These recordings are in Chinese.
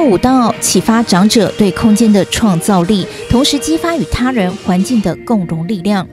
舞蹈启发长者对空间的创造力，同时激发与他人、环境的共融力量。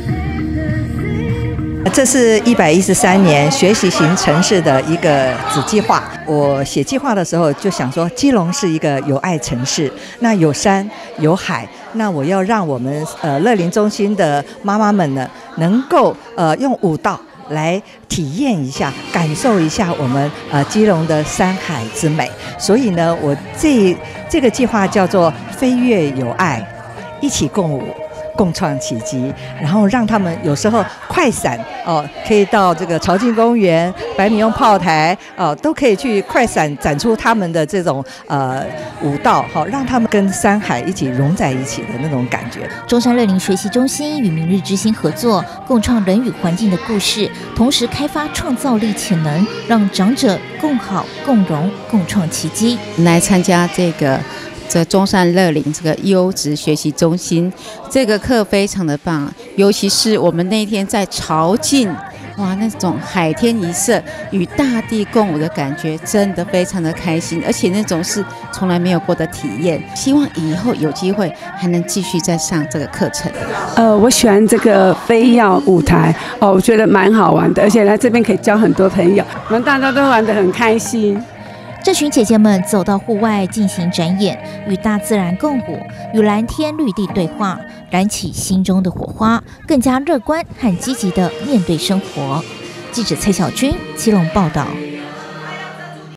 这是113年学习型城市的一个子计划。我写计划的时候就想说，基隆是一个有爱城市，那有山有海，那我要让我们乐龄中心的妈妈们呢，能够用舞蹈来体验一下、感受一下我们基隆的山海之美。所以呢，我这个计划叫做飞跃有爱，一起共舞。共创奇迹，然后让他们有时候快闪可以到这个潮境公园、白米用炮台都可以去快闪展出他们的这种舞蹈，让他们跟山海一起融在一起的那种感觉。 中山乐龄学习中心与明日之星合作，共创人与环境的故事，同时开发创造力潜能，让长者共好、共荣、共创奇迹。 来参加这中山乐龄这个优质学习中心，这个课非常的棒，尤其是我们那天在潮境，哇，那种海天一色与大地共舞的感觉，真的非常的开心，而且那种是从来没有过的体验。希望以后有机会还能继续再上这个课程。 我喜欢这个飞跃舞台我觉得蛮好玩的，而且来这边可以交很多朋友，我们大家都玩得很开心。 这群姐姐们走到户外进行展演，与大自然共舞，与蓝天绿地对话，燃起心中的火花，更加乐观和积极地面对生活。记者蔡小军基隆报道。